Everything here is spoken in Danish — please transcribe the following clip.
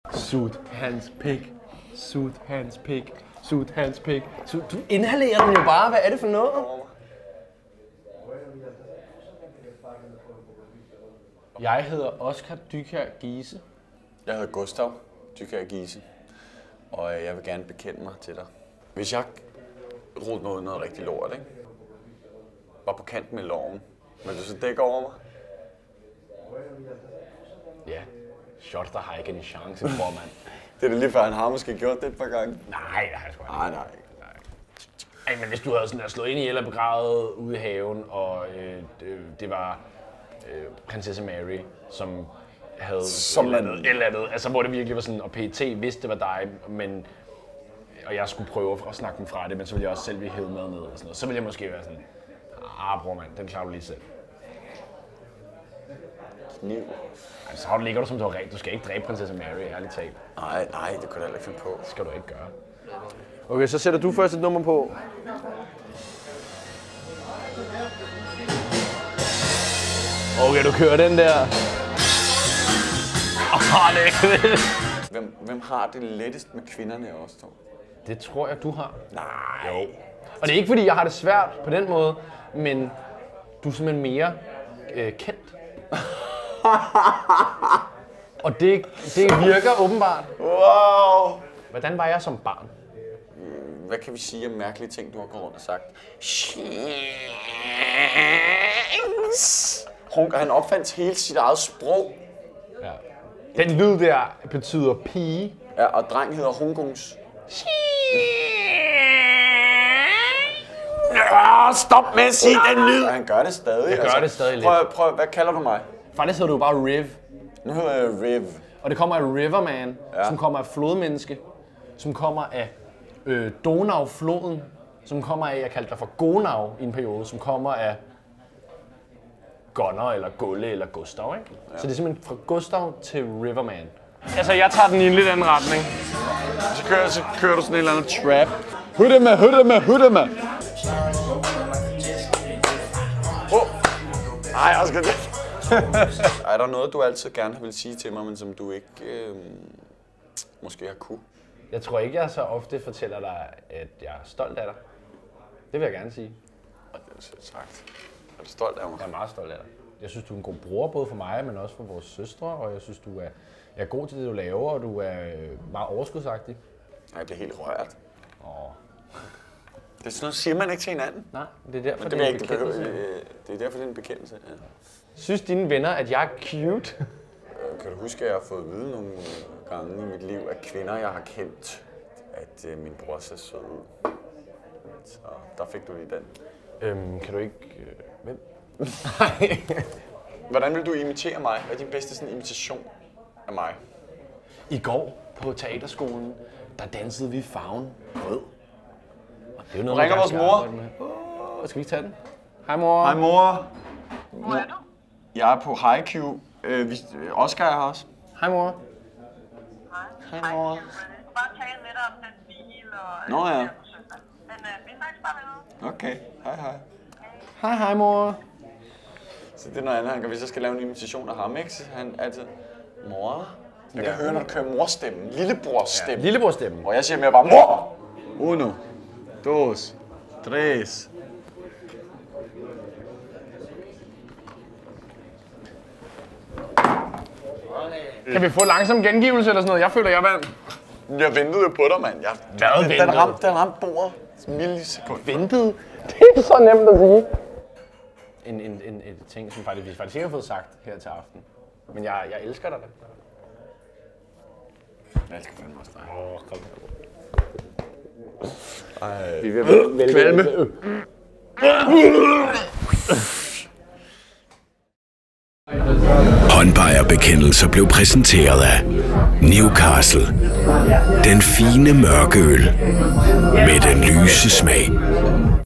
Sut hans pik. Sut hans pik. Sut hans pik. Du inhalerer den jo bare. Hvad er det for noget? Jeg hedder Oscar Dykjær Giese. Jeg hedder Gustav Dykjær Giese. Og jeg vil gerne bekende mig til dig. Hvis jeg rodede mig ud noget rigtig lort, ikke? Var på kant med loven, vil du så dække over mig? Ja, shot der har ikke en chance, formand. Det er det lige før, han har måske gjort det et par gange. Nej, det har jeg sgu ikke. Nej. Ej, men hvis du havde sådan der slået ind i eller begravet ude i haven, og det var prinsesse Mary, som havde et eller andet, altså hvor det virkelig var sådan, og PET vidste, det var dig, men og jeg skulle prøve at snakke dem fra det, men så ville jeg også selv blive hævet med ned og sådan noget. Så ville jeg måske være sådan, bror mand, den klarer du lige selv. Kniv. Altså, så ligger du som du har ret. Du skal ikke dræbe prinsesse Mary, ærligt talt. Nej, det kunne jeg heller ikke finde på. Det skal du ikke gøre. Okay, så sætter du først et nummer på. Okay, du kører den der. Hvem har det lettest med kvinderne også, dog? Det tror jeg, du har. Nej. Jo. Og det er ikke, fordi jeg har det svært på den måde, men du er simpelthen mere kendt. Og det virker åbenbart. Wow! Hvordan var jeg som barn? Hvad kan vi sige om mærkelige ting, du har gået rundt og sagt? Han opfandt hele sit eget sprog. Ja. Den lyd der betyder pige. Ja, og dreng hedder hungungs. Stop med at sige den lyd! Han gør det stadig. Jeg gør det stadig lidt. Prøv, hvad kalder du mig? Faktisk hedder du bare Riv. Nu hedder jeg Riv. Og det kommer af Riverman, som kommer af flodmenneske, som kommer af Donau-floden, som kommer af, jeg kaldte dig for Gonau i en periode, som kommer af Gunnar eller Gulle eller Gustav, ikke? Ja. Så det er simpelthen fra Gustav til Riverman. Altså, jeg tager den i en lidt anden retning. Så kører du sådan en eller anden trap. Hutte med. Ej, jeg skal det. Er der noget, du altid gerne vil sige til mig, men som du ikke måske har kunne? Jeg tror ikke, jeg så ofte fortæller dig, at jeg er stolt af dig. Det vil jeg gerne sige. Og det er selv sagt. Er du stolt af mig? Jeg er meget stolt af dig. Jeg synes, du er en god bror, både for mig, men også for vores søstre, og jeg synes, du er god til det, du laver, og du er meget overskudsagtig. Nej, det er helt rørt. Det er sådan noget, siger man ikke til hinanden. Nej, det er derfor, det er en bekendelse. Det er derfor, det er en bekendelse, ja. Synes dine venner, at jeg er cute? Kan du huske, at jeg har fået at vide nogle gange i mit liv, at kvinder, jeg har kendt, at min bror ser sød ud. Så der fik du lige den. Kan du ikke... Hvem? Hvordan vil du imitere mig? Hvad er din bedste sådan, imitation af mig? I går på teaterskolen, der dansede vi farven rød. Og det er jo noget, ringer vores mor. Skal vi ikke tage den? Hej mor. Hej mor. Hvor er du? Jeg er på HiQ. Oscar er her også. Hej mor. Hej mor. Jeg skulle bare tale lidt om den bil og... Nå ja. Men vi snakkes bare med. Okay. Hej. Hej mor. Så det er noget andet, han gør. Hvis jeg skal lave en imitation af ham, ikke? Så han altid... Mor. Jeg kan høre, når du kører morstemmen. Lillebrorsstemmen. Ja, lillebrorstemmen. Og jeg siger mere bare mor. 1, 2, 3. Kan vi få langsom gengivelse eller sådan noget? Jeg føler, jeg vandt. Jeg ventede jo på dig, mand. Den ramte bordet. Millisekund. Ventede? Det er så nemt at sige. En ting, som vi faktisk ikke har fået sagt her til aften. Men jeg elsker dig da. Jeg elsker fandme også dig. Kom. Ej. Vi er ved at Kvalme. Håndbejerbekendelser blev præsenteret af Newcastle. Den fine mørkeøl med den lyse smag.